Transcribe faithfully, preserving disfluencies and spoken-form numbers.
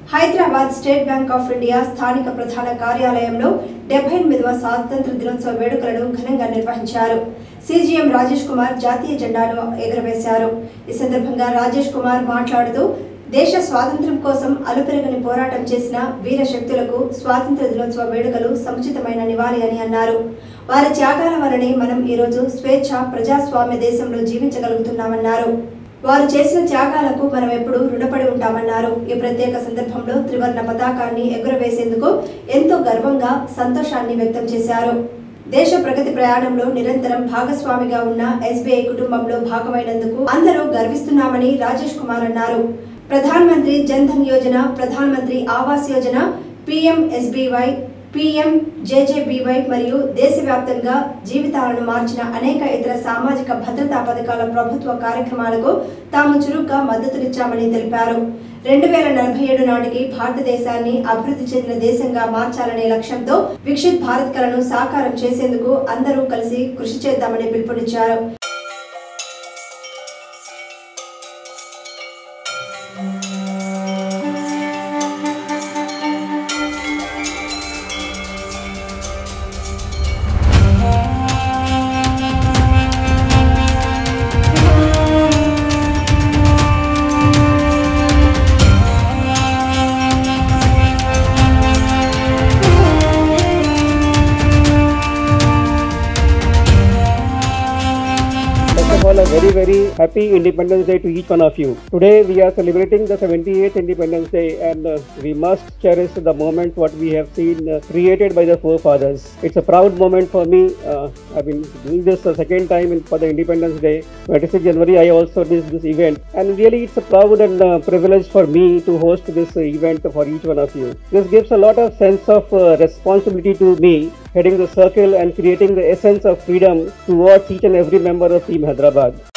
Hyderabad state bank of India స్థానిక ప్రధాన కార్యాలయంలో డెబ్బై ఎనిమిదవ స్వాతంత్ర దినోత్సవ వేడుకలను ఘనంగా నిర్వహించారు. సీజీఎం రాజేష్ కుమార్ జాతీయ జెండాను ఎగురవేశారు. ఈ సందర్భంగా రాజేష్ కుమార్ మాట్లాడుతూ దేశ స్వాతంత్ర్యం కోసం అలుపెరగని పోరాటం చేసిన వీర శక్తులకు స్వాతంత్ర దినోత్సవ వేడుకలు సముచితమైన నివాళి అని అన్నారు. వారి త్యాగాల వల్లనే మనం ఈరోజు స్వేచ్ఛ ప్రజాస్వామ్య దేశంలో జీవించగలుగుతున్నామన్నారు. వారు చేసిన త్యాగాలకు మనం ఎప్పుడూ రుణపడి ఉంటామన్నారు. ఈ ప్రత్యేక సందర్భంలో త్రివర్ణ పతాకాన్ని ఎగురవేసేందుకు ఎంతో గర్వంగా సంతోషాన్ని వ్యక్తం చేశారు. దేశ ప్రగతి ప్రయాణంలో నిరంతరం భాగస్వామిగా ఉన్న ఎస్బీఐ కుటుంబంలో భాగమైనందుకు అందరూ గర్విస్తున్నామని రాజేష్ కుమార్ అన్నారు. Pradhan Mantri Jan Dhan Yojana, Pradhan Mantri Awas Yojana, PM SBY, PM JJBY మరియు దేశవ్యాప్తంగా జీవితాలను మార్చిన అనేక ఇతర సామాజిక భద్రతా పథకాల ప్రభుత్వ కార్యక్రమాలకు తాము చురుగ్గా మద్దతునిచ్చామని తెలిపారు. రెండు వేల నలభై ఏడు నాటికి భారతదేశాన్ని అభివృద్ధి చెందిన దేశంగా మార్చాలనే లక్ష్యంతో వికసిత్ భారత్ కలను సాకారం చేసేందుకు అందరూ కలిసి కృషి చేద్దామని పిలుపునిచ్చారు. A very very happy Independence Day to each one of you. Today we are celebrating the seventy-eighth Independence Day, and uh, we must cherish the moment what we have seen uh, created by the forefathers. It's a proud moment for me. Uh, I've been doing this the second time in, for the Independence Day. twenty-sixth January I also did this event, and really it's a proud and uh, privilege for me to host this uh, event for each one of you. This gives a lot of sense of uh, responsibility to me, heading the circle and creating the essence of freedom towards each and every member of Team Hyderabad.